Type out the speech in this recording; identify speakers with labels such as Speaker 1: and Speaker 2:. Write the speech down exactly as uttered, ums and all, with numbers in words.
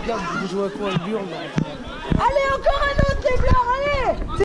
Speaker 1: regarde, vous jouez à quoi, il hurle.
Speaker 2: Allez, encore un autre, les blancs, allez.